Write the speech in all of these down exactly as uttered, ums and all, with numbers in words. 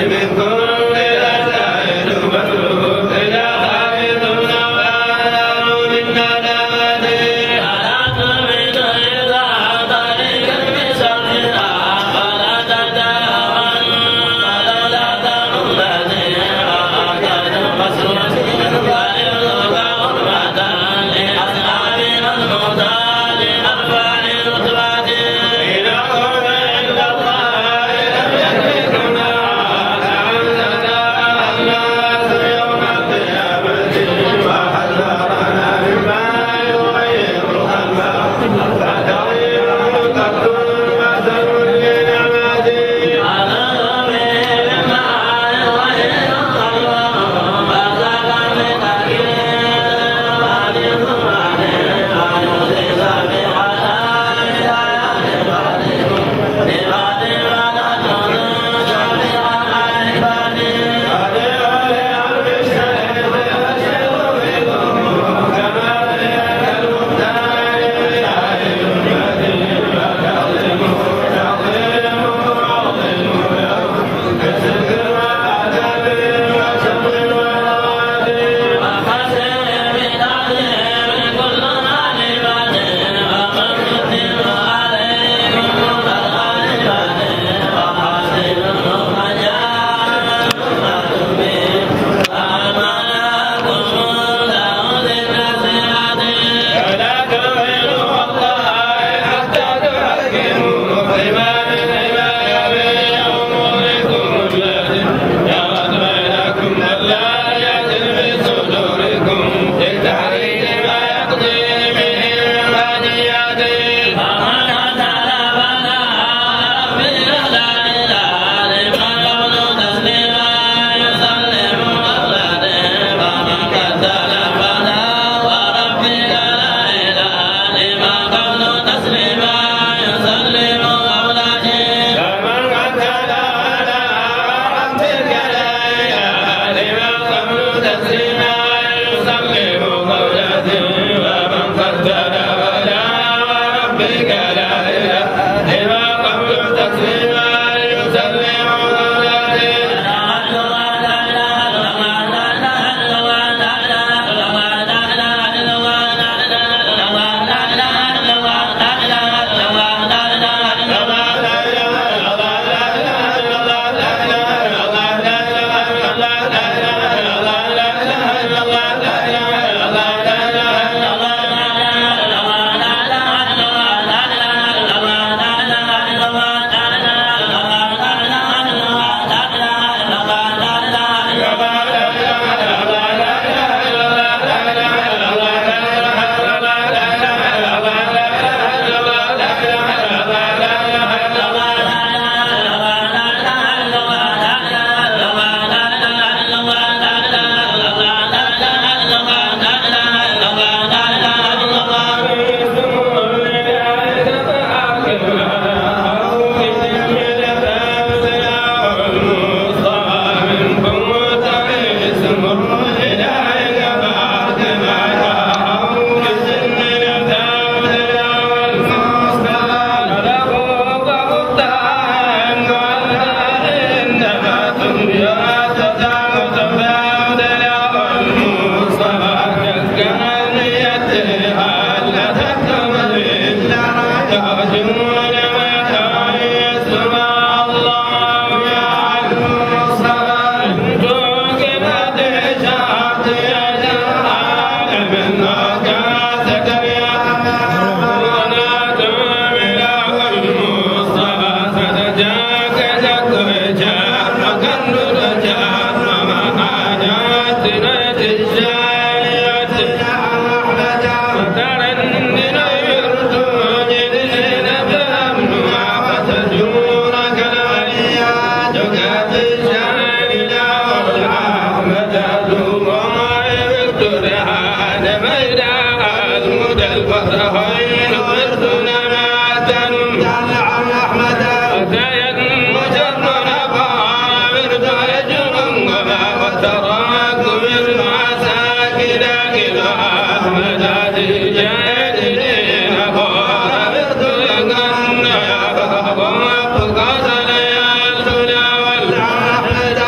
Ahmad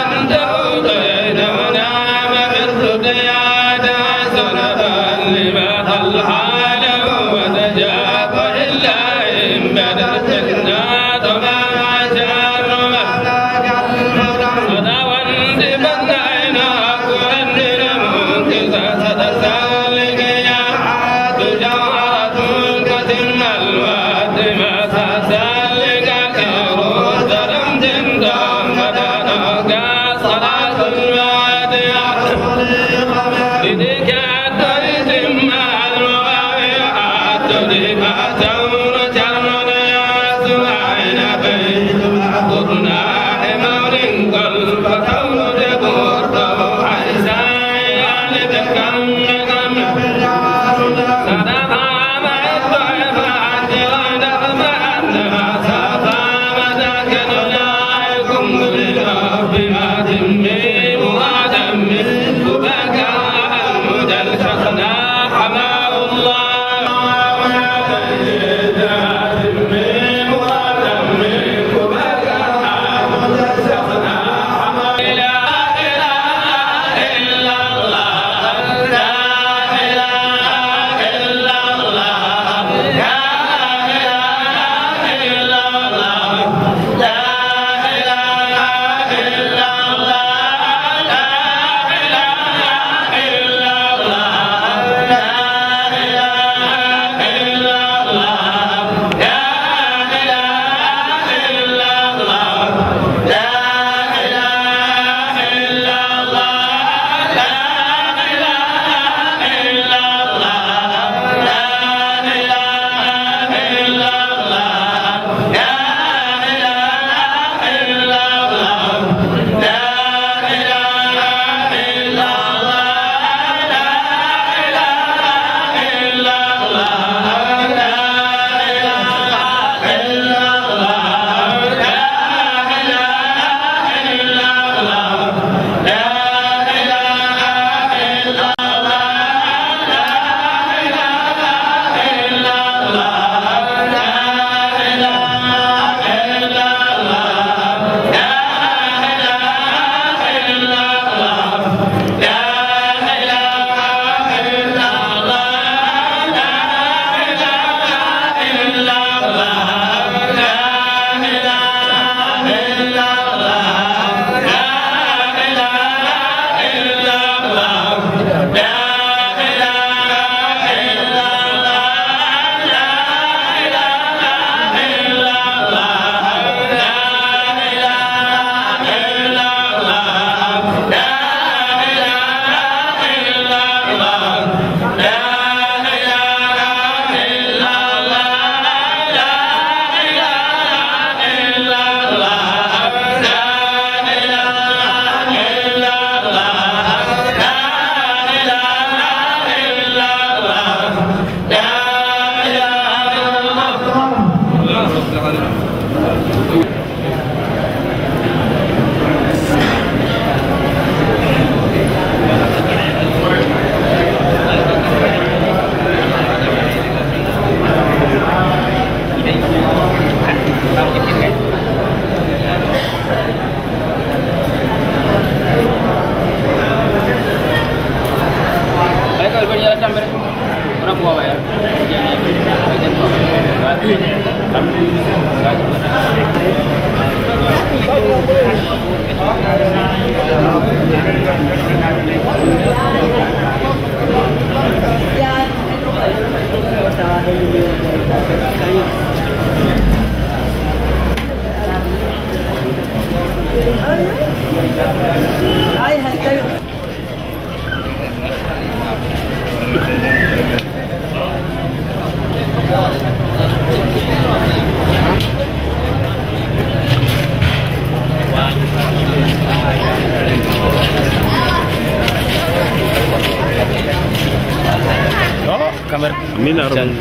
Kamar Amin ya rabbal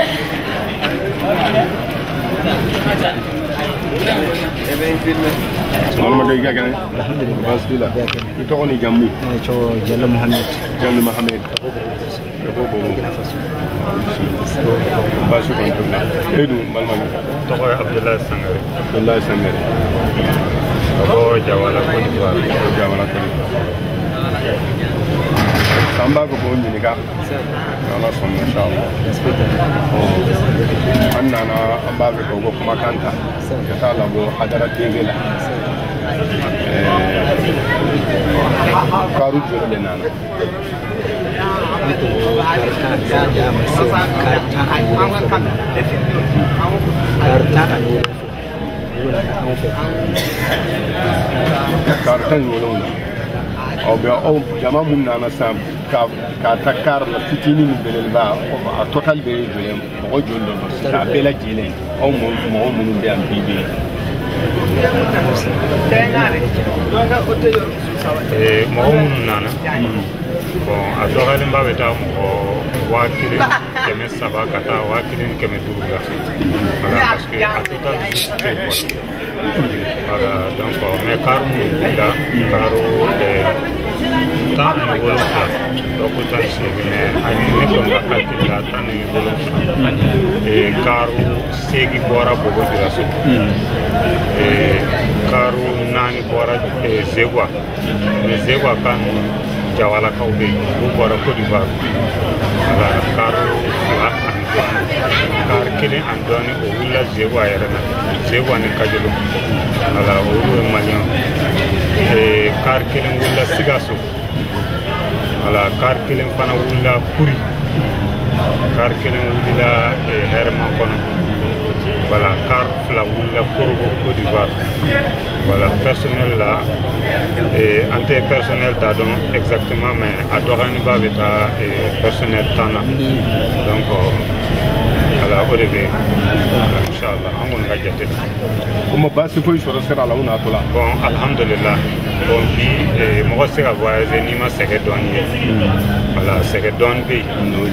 alamin. Malama day ga gane alhamdulillah ki to ni jammu to Jallo Muhammad Jallo Muhammad ko ko ba su ko to na edu malama to ko Abdullah Sangare Abdullah Sangare ko Jawala ko Jawala Jawala ko Samba ko bon ni ga Allah son insha Allah anna na amba ko ko kuma kanta ka ta labo hadara tingela eh karu jole nana kartan wolona او بیا او جمع من نانسام کا کا تکار la fitini ni belel ba a total be jolem mo jondo ta bela jile o mo mo mo be am bibi eh mo nana bon a doxale mba beta mo wakili keme saba kata wakili keme duga voilà parce que a total voilà donc mais car là caro de tant de volonté donc tant c'est bien ani ne ko la calcul la tant de volonté et caro segi bora bogo dira so et caro nani bora zegwa zegwa kan Jawala Kaube, who bought a Cote d'Ivoire, Caro, Car killing and Donny, or Willa Zewa, Zewa and Kajulu, Ala Uru Malian, a car killing Willa Sigaso, Ala car killing Pana Willa Puri, car killing Willa Herman Kono, voilà, car Fla Willa Puru Cote d'Ivoire. Voilà, personnel là, et anti-personnel d'adon exactement, mais adorani ba beta et personnel tana. Donc, voilà, au début, Inch'Allah, on va gâter. Comment passe il faut sur le serra là on a tout là. Bon, alhamdulillah, bon puis moi c'est à voyager ni ma c'est donné. Voilà, c'est donné.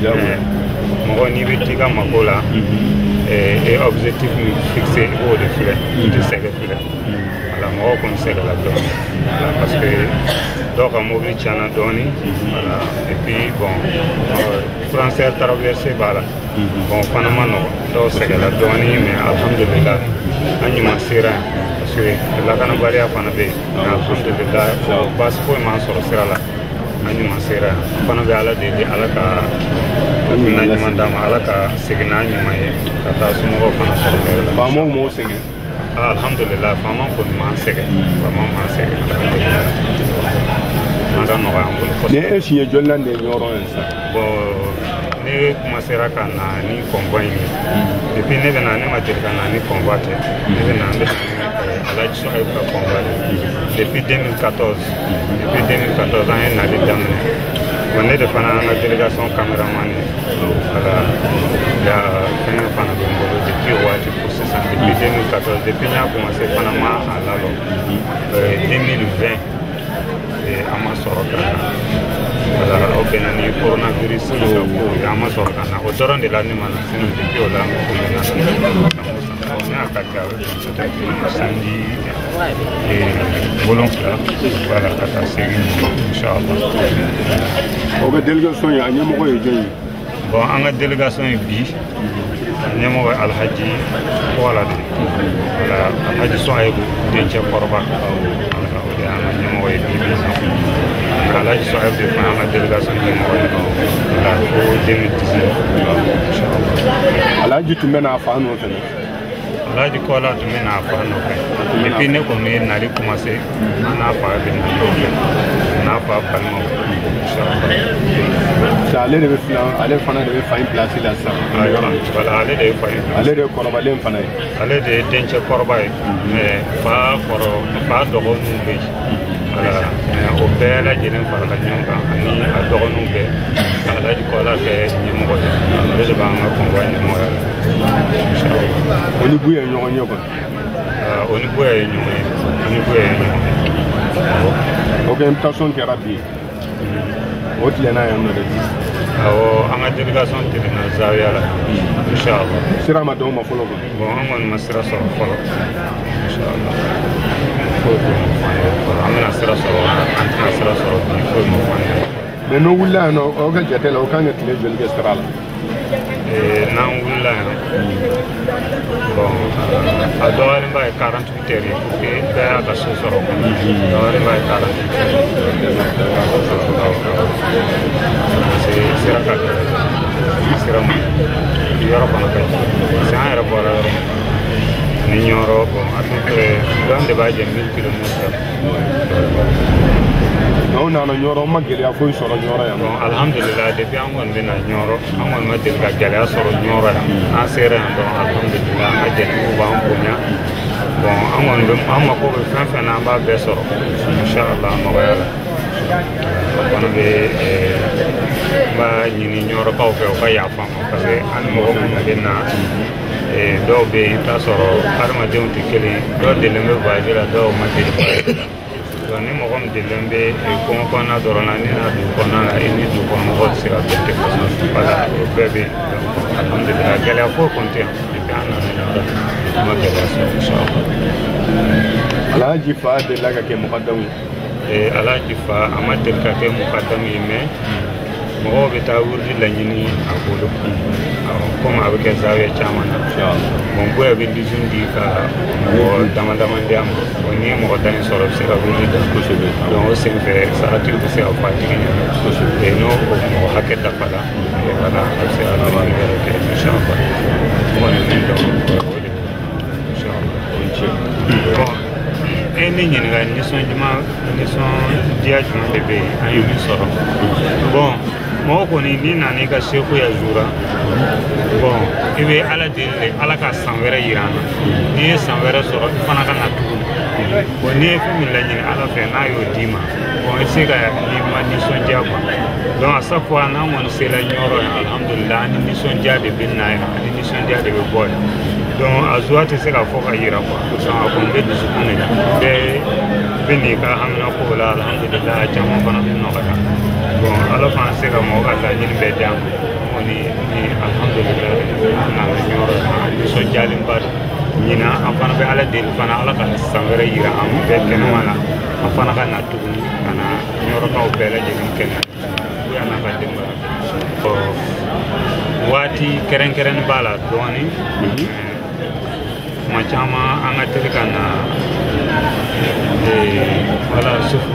Moi ni betiga makola et objectif fixé au défilé, de c'est défilé. La mort comme c'est la donne parce que donc à mobile chana donné voilà et puis bon français traversé voilà bon Panama non donc c'est la donne mais alhamdulillah anima sera parce que la kana bari afana be alhamdulillah bas foi man soro sera la anima sera pana be ala de ala ka na nyimanda ma ala ka signa nyima ye kata sumo pana soro la ba mo mo sege alhamdulillah fama ko ma sege fama ma sege alhamdulillah manda no ga ngul ko ne e siye jolande ñoro en sa bo ne commencé ra kana ni convoy ni et puis ne bena ne ma tir kana ni convoite ne bena ne ala ci ay ka convoy depuis deux mille quatorze depuis deux mille quatorze an na di damne on est de fana na délégation caméraman ala ya fana fana do depuis wati depuis deux mille quatorze, depuis que j'ai commencé à Panama à Lalo, deux mille vingt, à Massorokana. Voilà, au Bénin, coronavirus, à Massorokana. Au torrent de l'année, sinon depuis au Lamo, on est à Kakao, samedi, et volontaire, voilà, Kata Série, Inch'Allah. Ok, délégation, il y a un numéro de Djei. Bon, en délégation, il y Nemo Alhaji Kuala Voilà, Alhaji Soaibou Denche Korba Nemo Bibi Alhaji Soaibou de la délégation de Voilà, pour deux mille dix-neuf Alhaji tu mènes à Fano Alhaji Kuala tu mènes à Fano et puis nous comme nous n'allons commencer n'a pas n'a pas Palma ça allait de faire aller faire de faire une place là ça voilà aller de faire aller de Korbalem fana aller de Denche Korba mais pas pour pas de renouveler voilà au père la jeunes par la nyanga ani a de renouveler ala di kola ke nyimo de je ba ma konwa nyimo oni buya nyoko nyoko ah oni buya nyimo oni buya nyimo ok invitation qui rabbi autre lena yamno de awo anga délégation tena zawiya la inshallah sira ma do ma folo bon amon masira so folo inshallah foyi foyi ma fɔ an ye an bɛna sira sɔrɔ an tɛna sira sɔrɔ bi foyi ma fɔ an ye. mais n'o wulila yan nɔ aw ka jate la o kan ka tile joli kɛ sira la. n'an wulila yan bon a dɔgɔyalenba ye quarante-huit heures ye pour que bɛɛ y'a ka so sɔrɔ dɔgɔyalenba ye quarante-huit heures parce que sira ka gɛlɛn sira ma yɔrɔ fana ka ɲi parce que an yɛrɛ bɔra yɔrɔ ni ɲɔrɔ bon à peu près dɔn de b'a jɛ mille kilomètres. aw nana ɲɔrɔ ma gɛlɛya foyi sɔrɔ ɲɔrɔ yan. bon alhamdulilah depuis an kɔni bɛ na ɲɔrɔ an kɔni ma deli ka gɛlɛya sɔrɔ ɲɔrɔ yan an sera yan dɔrɔn alhamdulilah an ka jɛtigiw b'an bonya bon an kɔni bɛ an mako bɛ fɛn fɛn na an b'a bɛɛ sɔrɔ inshallah nɔgɔya la o kɔni bɛ n b'a ɲini ɲɔrɔkaw fɛ u ka yafa n ma parce que ani mɔgɔ minnu bɛ na dɔw bɛ yen i t'a sɔrɔ adamadenw tɛ kelen dɔw delilen bɛ voyage la dɔw ma deli voyage la. donc ni mɔgɔ min delilen bɛ kɔngɔ kɔnɔna dɔrɔn na ni n'a dugu kɔnɔna na i ni dugukɔnɔmɔgɔw tɛ se ka bɛn tɛ voilà o bɛɛ bɛ yen alhamdulilah gɛlɛya foyi kɔni tɛ yan depuis an nana ɲɔgɔn an ma gɛlɛya sɔrɔ inshallah. Alhaji Fa delila ka kɛ mukadamu ye. Alhaji Fa a ma deli ka kɛ mukadamu ye mais mɔgɔw bɛ taa wurudi laɲini a bolo komi a bɛ kɛ zawiya caman na bon bonya bɛ lisini di ka mɔgɔ dama dama di a ma bon ni mɔgɔ tan in sɔrɔ bɛ se ka wurudi da kosɛbɛ donc o senfɛ saratiw bɛ se ka fɔ a tigi ɲɛna n'o mɔgɔ hakɛ dafala voilà a bɛ se ka wurudi wɛrɛ kɛ inshallah o kɔni min dɔn o de inshallah. bon e ne ɲininka nisɔndiya nisɔndiya jumɛn de bɛ yen an ye min sɔrɔ bon mɔgɔ kɔni n'i nana i ka seko ya zura bon i bɛ ala deli de ala ka san wɛrɛ yira an na n'i ye san wɛrɛ sɔrɔ i fana ka na tuguni bon n'i ye fɛn min laɲini ala fɛ n'a y'o d'i ma bon i se ka n'i ma nisɔndiya quoi donc à chaque fois n'an kɔni sera ɲɔrɔ yan alhamdulilah ani nisɔndiya de bɛ na yan ani nisɔndiya de bɛ bɔ yan donc a zuwa tɛ se ka fɔ ka yira quoi donc a kɔni bɛ dusukun de la bɛɛ bɛ n'i ka haminako la alhamdulilah caman fana bɛ nɔgɔya bon ala fana se ka mɔgɔ ka laɲini bɛɛ di an ma kɔni ni alhamdulilah an nana ɲɔrɔ yan nisɔndiyalenba don ɲinan an fana bɛ ala deli fana ala ka san wɛrɛ yira an bɛɛ kɛnɛma la an fana ka na tuguni ka na ɲɔrɔkaw bɛɛ lajɛlen kɛnɛ u y'an ka denbaya waati kɛrɛnkɛrɛnni b'a la dɔɔnin tuma caman an ka teli ka na wala sufu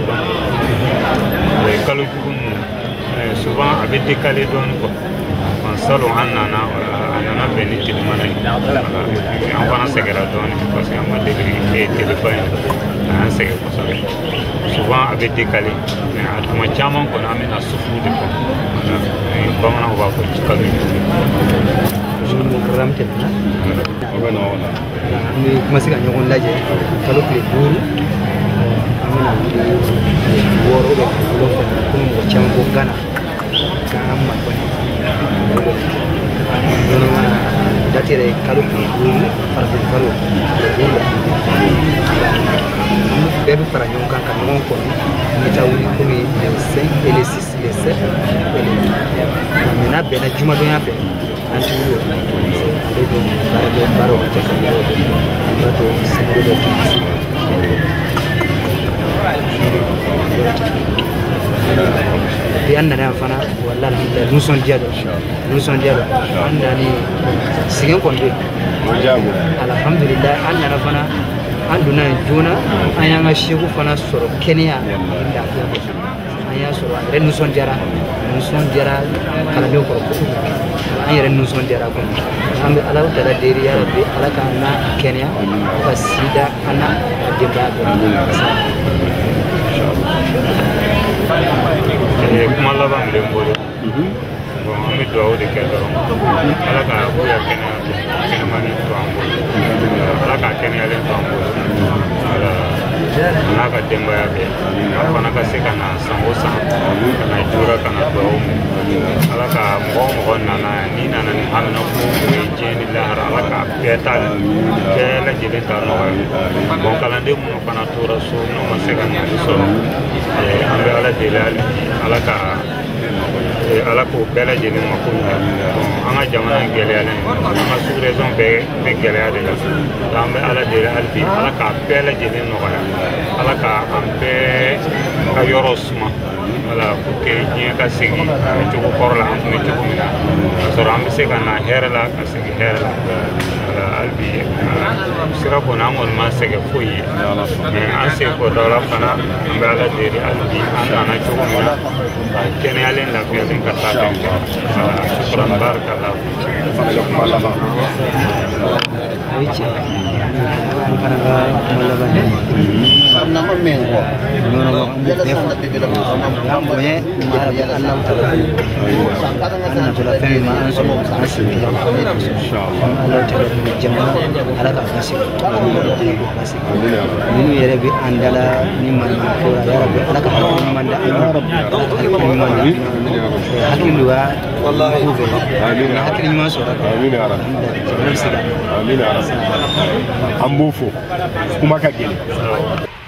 kalo jugu ninnu souvent a bɛ décaler dɔɔnin quoi salon an nana a nana bɛn ni telimana ye an fana sɛgɛra dɔɔnin parce que an ma deli téléba in a y'an sɛgɛn kosɛbɛ souvent a bɛ décaler mais a tuma caman kɔni an bɛna sufu de kɔ bamananw b'a fɔ kalo jugu. programme tɛmɛna an bɛ commencer ka ɲɔgɔn lajɛ kalo tile duuru an bɛna wɔɔrɔ bɛ wolonwula komi mɔgɔ caman ko Gana Gana ma kɔni date yɛrɛ ye kalo tile duuru farafin kalo tile duuru bɛɛ bɛ fara ɲɔgɔn kan ka ɲɔgɔn kɔnɔ an bɛ taa wuli komi le cinq et le six le sept et le huit mais n'a bɛnna jumadɔnya fɛ an ti wuli o ale don baara dɔ baaraw ka kɛ ka yɔrɔ dɔ an b'a to sɛbɛn dɔ kɛ bi an nana yan fana wala alhamdulilah nisɔndiya dɔ nisɔndiya dɔ an nani sɛgɛn kɔni bɛ yen alhamdulilah an nana fana an donna yen joona an y'an ka seko fana sɔrɔ kɛnɛya lafiya kɔsɔn an y'a sɔrɔ an yɛrɛ nisɔndiyara nisɔndiyara kalandenw kɔrɔ kojugu an yɛrɛ nisɔndiyara kɔni an bɛ ala dala deli ya rabbi ala k'an na kɛnɛya ka sida an na denbaya bɛɛ kuma laban bɛ n bolo bon an bɛ dugawu de kɛ dɔrɔn ala ka bonya kɛnɛya kɛnɛmani to an bolo ala ka kɛnɛyalen to an bolo ala n'a ka denbaya bɛɛ an fana ka se ka na san o san ka na jura ka na dugawu ala ka mɔgɔ mɔgɔ nana n'i nana ni haminako ye diɲɛ ni lahara ala ka bɛɛ ta bɛɛ lajɛlen ta nɔgɔya bon kalanden minnu fana tora so n'u ma se ka nali sɔrɔ an bɛ ala deli ala ka ala k'o bɛɛ lajɛlen mako ɲɛ an ka ka jamana gɛlɛyalen an ka sous-région bɛɛ bɛ gɛlɛya de la an bɛ ala deli hali bi ala k'a bɛɛ lajɛlen nɔgɔya ala ka an bɛɛ ka yɔrɔ suma wala pour que diɲɛ ka segin cogo kɔrɔ la an tun bɛ cogo min na ka sɔrɔ an bɛ se ka na hɛrɛ la ka segin hɛrɛ la wala hali bi sira kɔni an kɔni ma sɛgɛn foyi ye an se kɔ dɔ la fana an bɛ ala deli hali bi an nana cogo min na kɛnɛyalen lafiyalen ka taa bɛn wala shukran barakallahu Oye, para malaban. Karena mengo. Nono punya marah Allah taala. Karena sudah faham mana semua kasih. Insyaallah. Allah taala berjamaah ala kasih. Kasih. Ini ya Rabbi andala ni mana kura ya Rabbi ala kasih ni mana ya Rabbi. Ni mana. Hakim dua. Wallahi. Amin. Hakim ni masuk. Amin ya Rabbi. Amin ya Rabbi. Ambufo kuma ka gele